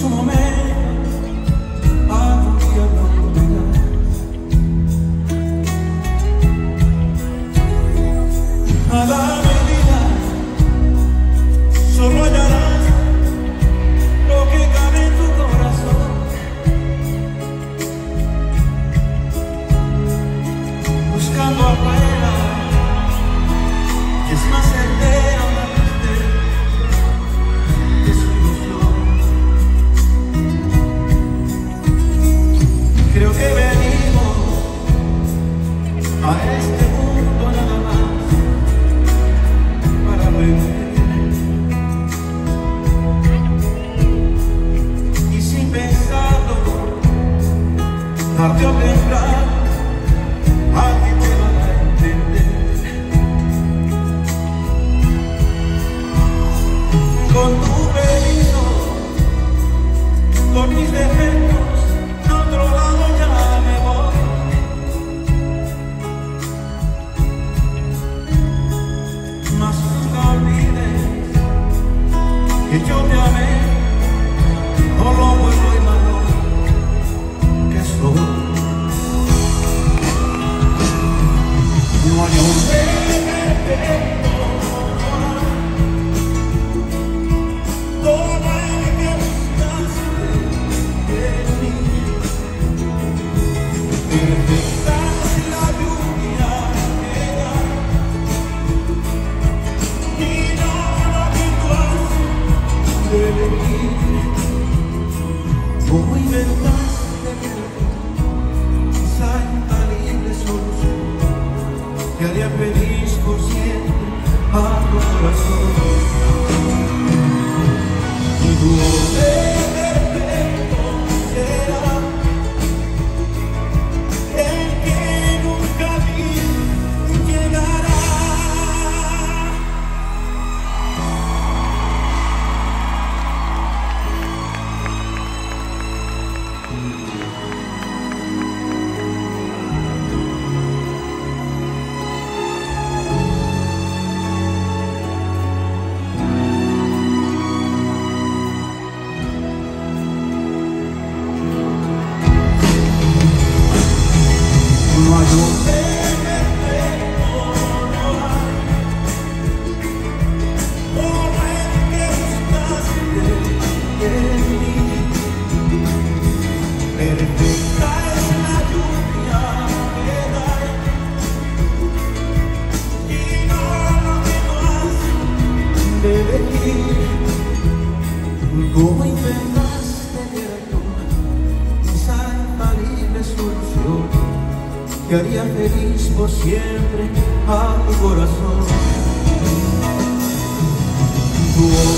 su momento algún día pronto vendrás. A la medida solo hallarás lo que cabe en tu corazón. Buscando afuera es más certera una tristeza de su ilusión. Creo que venimos a este mundo nada más para aprender, y sin pensarlo, tarde o temprano alguien te va a entender. Con tu permiso, con mis defectos, a otro lado ya me voy. Mas nunca olvides que yo te amé por lo bueno y malo que soy. No hay un perfecto, todo el que buscaste de mí. Perfecta es la lluvia que da, y no lo que tú haces de elegir. ¿Cómo inventaste esa infalible solución que haría feliz por siempre a tu corazón? Y tu hombre perfecto será el que nunca vi llegará. No hay hombre perfecto, no hay, como el que buscaste en mí. Perfecta es la lluvia que da, y no lo que no hace de elegir. ¿Cómo inventaste esa infalible solución que haría feliz por siempre a tu corazón? Tu